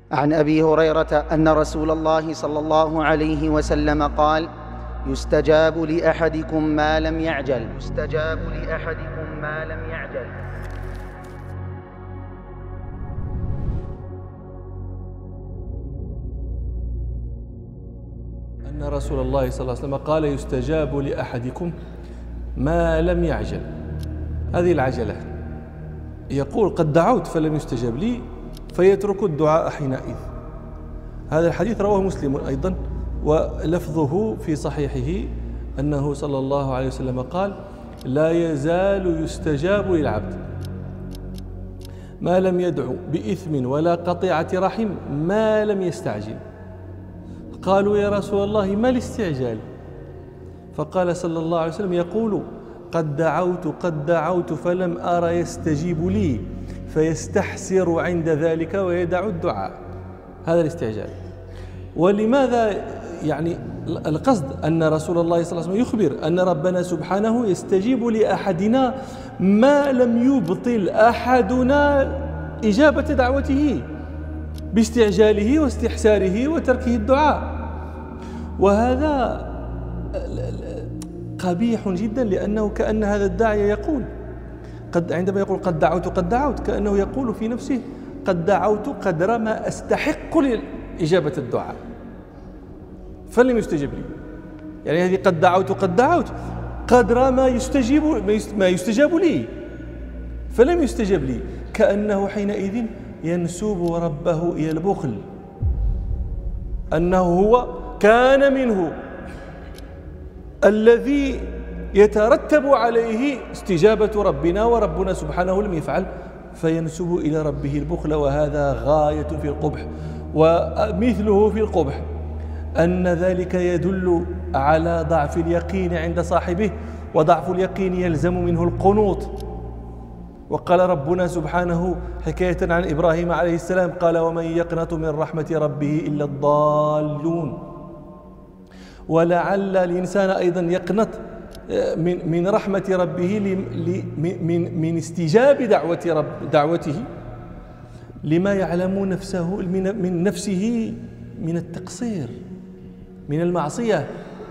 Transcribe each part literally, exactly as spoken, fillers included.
عن أبي هريرة أن رسول الله صلى الله عليه وسلم قال: يستجاب لأحدكم ما لم يعجل يستجاب لأحدكم ما لم يعجل أن رسول الله صلى الله عليه وسلم قال: يستجاب لأحدكم ما لم يعجل. هذه العجلة، يقول: قد دعوت فلم يستجاب لي فيترك الدعاء حينئذ. هذا الحديث رواه مسلم أيضا، ولفظه في صحيحه أنه صلى الله عليه وسلم قال: لا يزال يستجاب للعبد ما لم يدعو بإثم ولا قطيعة رحم ما لم يستعجل. قالوا: يا رسول الله ما الاستعجال؟ فقال صلى الله عليه وسلم: يقول: قد دعوت قد دعوت فلم أر يستجيب لي فيستحسر عند ذلك ويدع الدعاء. هذا الاستعجال. ولماذا؟ يعني القصد أن رسول الله صلى الله عليه وسلم يخبر أن ربنا سبحانه يستجيب لأحدنا ما لم يبطل أحدنا إجابة دعوته باستعجاله واستحساره وتركه الدعاء. وهذا قبيح جدا، لأنه كأن هذا الداعية يقول قد عندما يقول قد دعوت قد دعوت كأنه يقول في نفسه: قد دعوت قدر ما أستحق لإجابة الدعاء فلم يستجب لي. يعني هذه قد دعوت قد دعوت قدر ما يستجيب ما يستجاب لي فلم يستجب لي، كأنه حينئذ ينسب ربه إلى البخل، أنه هو كان منه الذي يترتب عليه استجابة ربنا وربنا سبحانه لم يفعل، فينسب إلى ربه البخل. وهذا غاية في القبح. ومثله في القبح أن ذلك يدل على ضعف اليقين عند صاحبه، وضعف اليقين يلزم منه القنوط. وقال ربنا سبحانه حكاية عن إبراهيم عليه السلام قال: ومن يقنط من رحمة ربه إلا الضالون. ولعل الإنسان أيضا يقنط من من رحمة ربه من من استجاب دعوة رب دعوته لما يعلم نفسه من من نفسه من التقصير من المعصية،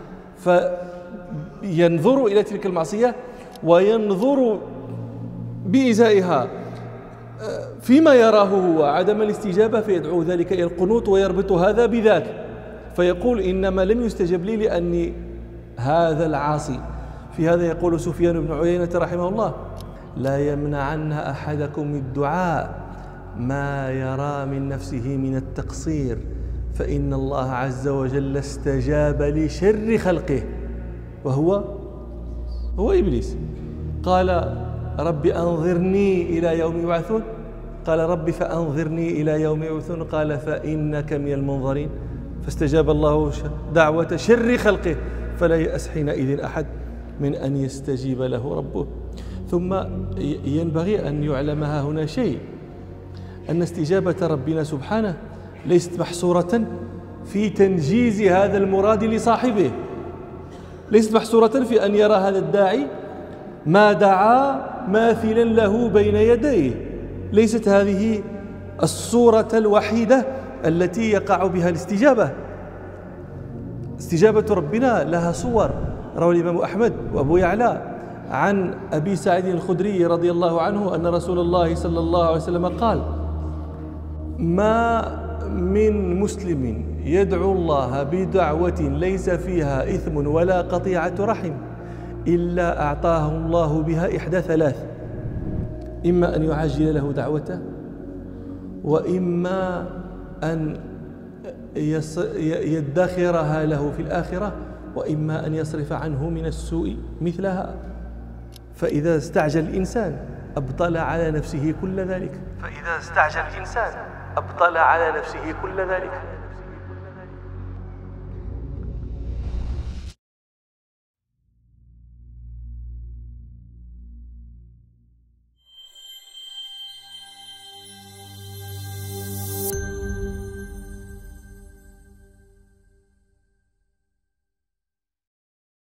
فينظر إلى تلك المعصية وينظر بإزائها فيما يراه هو عدم الاستجابة، فيدعو ذلك إلى القنوط ويربط هذا بذاك، فيقول: إنما لم يستجب لي لأني هذا العاصي. في هذا يقول سفيان بن عيينة رحمه الله: لا يمنعن أحدكم الدعاء ما يرى من نفسه من التقصير، فإن الله عز وجل استجاب لشر خلقه وهو هو إبليس. قال: رب أنظرني إلى يوم يبعثون. قال: رب فأنظرني إلى يوم يبعثون. قال: فإنك من المنظرين. فاستجاب الله دعوة شر خلقه، فلا يأس حينئذ أحد من أن يستجيب له ربه. ثم ينبغي أن يعلمها هنا شيء، أن استجابة ربنا سبحانه ليست محصورة في تنجيز هذا المراد لصاحبه، ليست محصورة في أن يرى هذا الداعي ما دعا ماثلا له بين يديه. ليست هذه الصورة الوحيدة التي يقع بها الاستجابة. استجابة ربنا لها صور. روى الإمام أحمد وأبو يعلى عن أبي سعيد الخدري رضي الله عنه أن رسول الله صلى الله عليه وسلم قال: ما من مسلم يدعو الله بدعوة ليس فيها إثم ولا قطيعة رحم إلا أعطاه الله بها إحدى ثلاث: إما أن يعجل له دعوته، وإما أن يدخرها له في الآخرة، وإما أن يصرف عنه من السوء مثلها. فإذا استعجل الإنسان أبطل على نفسه كل ذلك فإذا استعجل الإنسان أبطل على نفسه كل ذلك